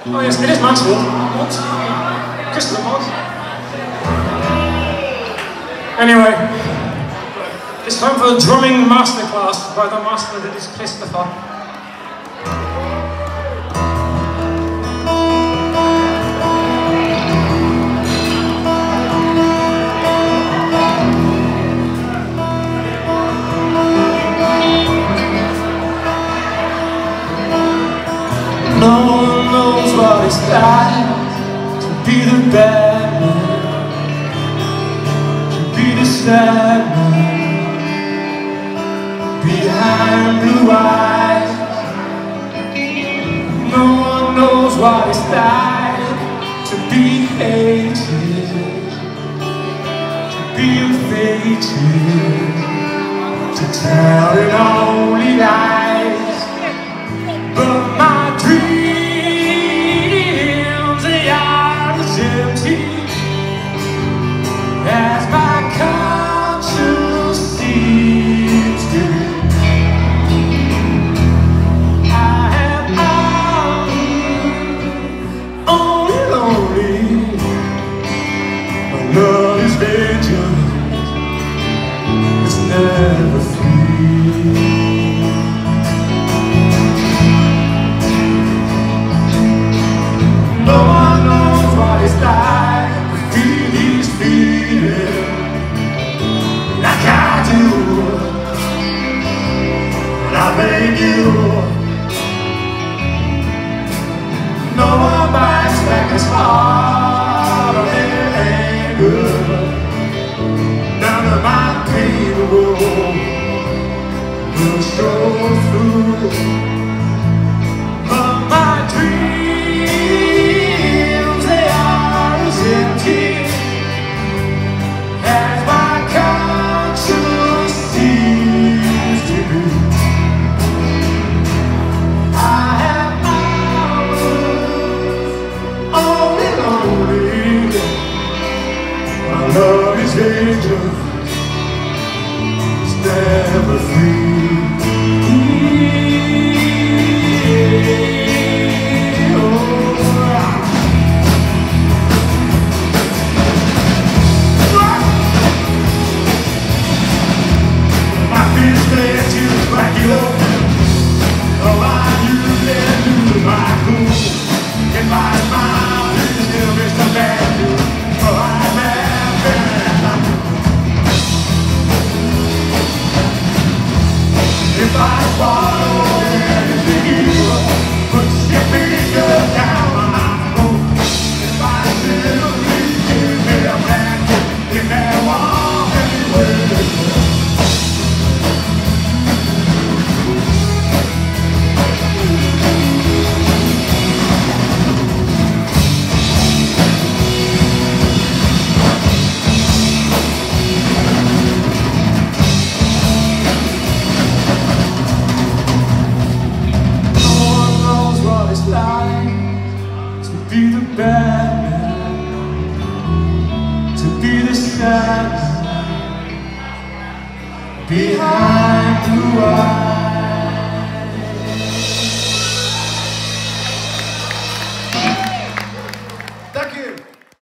Oh yes, it is Mansfield. Crystal Park. Anyway, it's time for a drumming masterclass by the master that is Christopher. No one knows what it's like to be the bad man, to be the sad man behind blue eyes. No one knows what it's like to be hated, to be fated, to tell it only lies. But my dreams, they are as empty as my conscience seems to be. I am only lonely. My love is vengeance, it's never free. No one knows what it's like to feel these feelings like I do. When I made you, no one bites back as hard or their anger. None of my pain will show through. But my dreams, they are as empty as my conscience seems to be. I have hours only lonely. My love is vengeance, it's never free. If I swallow anything evil, put your finger down on my throat. If I simply give me a blanket, if there was any way to go. To be the bad man, to be the sad man behind blue eyes.